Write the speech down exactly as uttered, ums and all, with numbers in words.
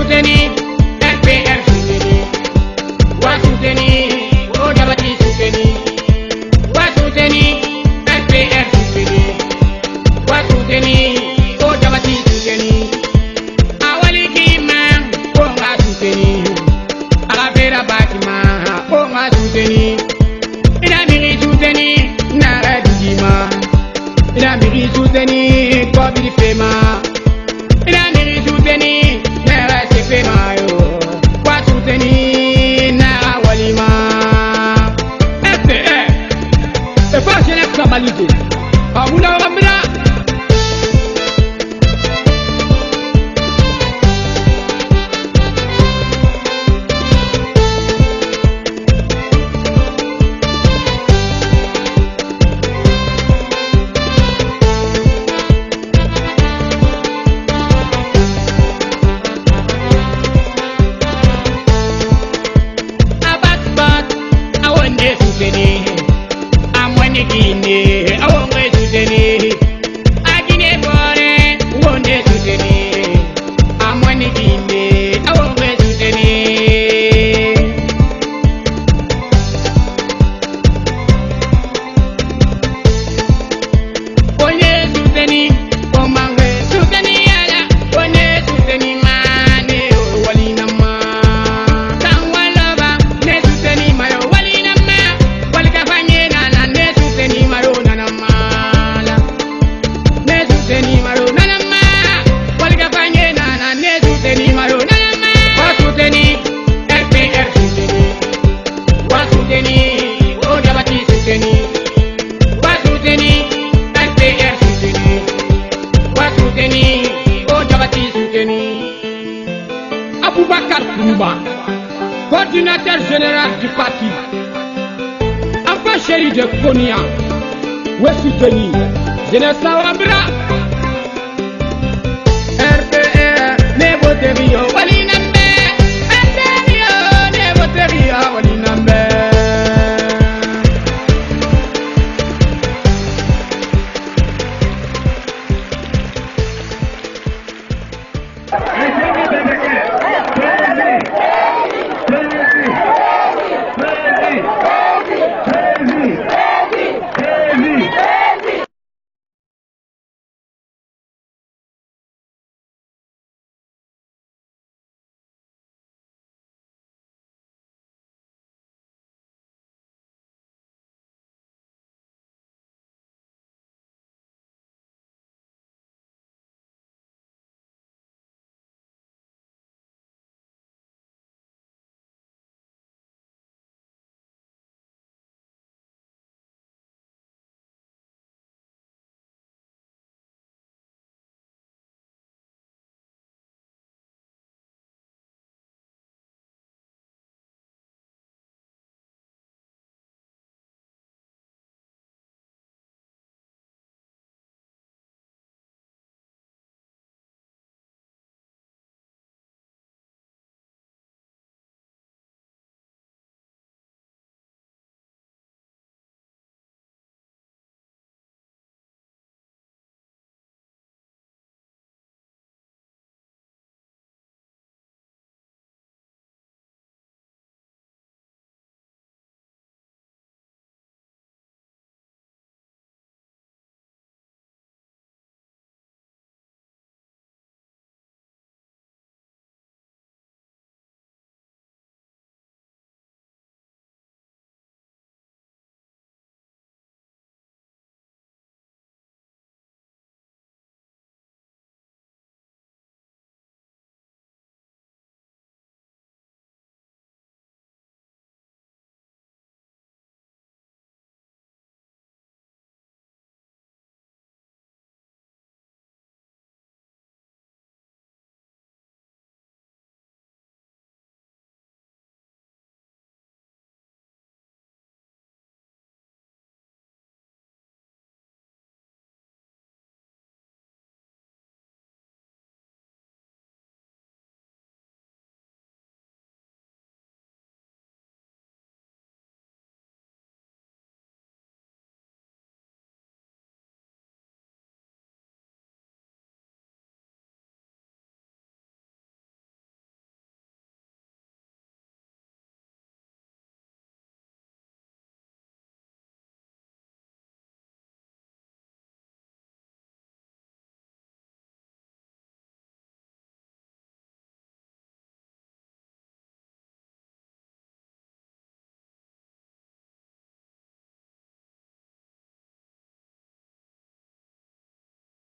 soutenir, F P R soutenir, wa soutenir, Odabati soutenir, wa soutenir, F P R soutenir, wa soutenir, Odabati soutenir, awali kima, onga soutenir, arabera batima, onga soutenir, inamiri soutenir, nara didima, inamiri soutenir, kobi fema, inamiri soutenir, nara sefema yo, wa soutenir, nara walima. F P R, c'est pas jeunesse trabalisée. Abula Ramla. Guinée, I won't wait to Guinea. I Guinea bore, won't wait to Guinea. I'm one Guinea, I won't wait to Guinea. One day to Guinea, one man way to Guinea. One day to Guinea, man, oh, Walina ma. Come one lover, ne to Guinea, my Walina ma. Walika fanyena na ne. Teni maro nana mala, nezu teni maro nana ma, walika fanye nana nezu teni maro nana ma. Wasuteni, F P R suteni, wasuteni, Odabati suteni, wasuteni, F P R suteni, wasuteni, Odabati suteni. Aboubakar Toumba, coordinateur général du parti. Chéri de Konya, où est soutenu, je ne sais pas.